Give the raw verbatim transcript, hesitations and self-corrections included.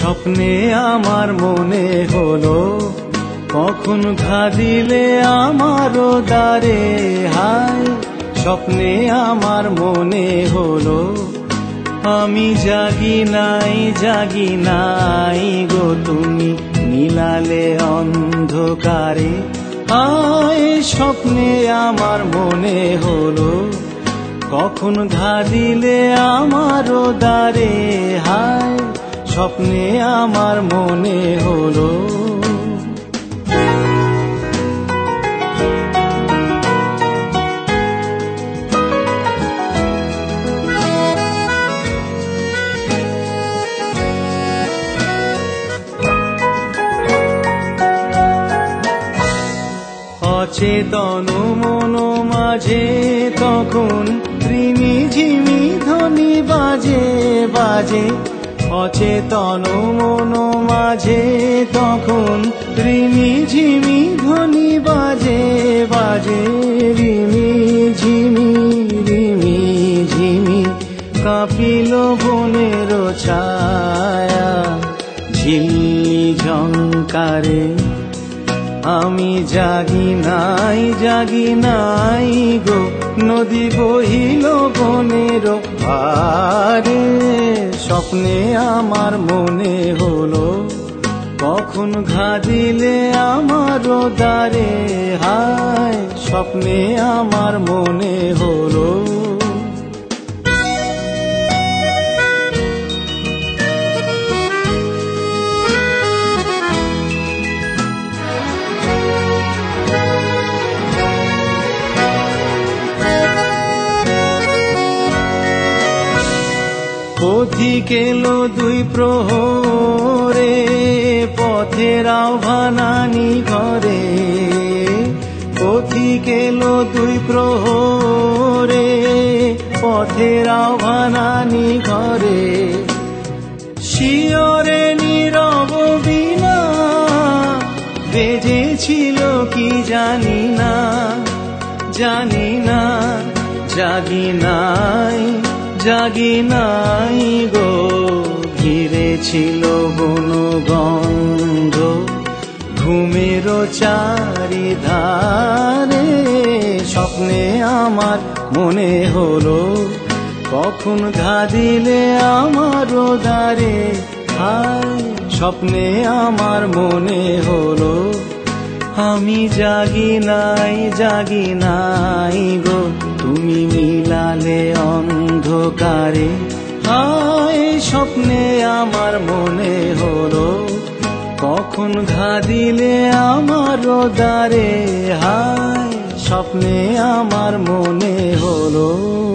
স্বপ্নে আমার মনে হলো কখন ঘা দিলে আমারও দ্বারে হায়। স্বপ্নে আমার মনে হলো আমি জাগি নাই জাগি নাই গো, তুমি মিলালে অন্ধকারে হায়। স্বপ্নে আমার মনে হলো কখন ঘা দিলে আমারও দ্বারে হায়। স্বপ্নে আমার মনে হলো অচেতন মন মাঝে তখন রিমি ঝিমি ধ্বনি বাজে বাজে। অচেতন মন মাঝে তখন রিমি ঝিমি ধ্বনি বাজে বাজে। রিমি ঝিমি রিমি ঝিমি কাঁপিল বনের ছায়া ঝিল্লি ঝংকারে। আমি জাগি নাই জাগি নাই গো, নদী বহিল বনের পারে। স্বপ্নে আমার মনে হলো কখন ঘা দিলে আমারও দ্বারে হায়। স্বপ্নে আমার মনে হলো পথিক এলো দুই প্রহরে পথের আহ্বানানি ঘরে। পথিক এলো দুই প্রহরে পথের আহ্বানানি ঘরে। শিয়রে নীরব বীণা বেজেছিল কি জানি না জানি না। জাগি নাই জাগি নাই গো, ঘিরে ছিল বনগন্ধ ঘুমের চারিধারে। স্বপ্নে আমার মনে হলো কখন ঘা দিলে আমারও দ্বারে হায়। স্বপ্নে আমার মনে হলো আমি জাগি নাই জাগি নাই গো, তুমি মিলালে অন্ধকারে হায়। স্বপ্নে আমার মনে হলো কখন ঘা দিলে আমারও দ্বারে হায়। স্বপ্নে আমার মনে হলো।